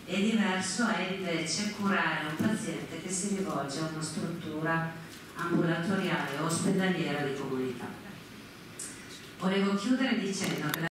e diverso è invece curare un paziente che si rivolge a una struttura ambulatoriale o ospedaliera di comunità. Volevo chiudere dicendo che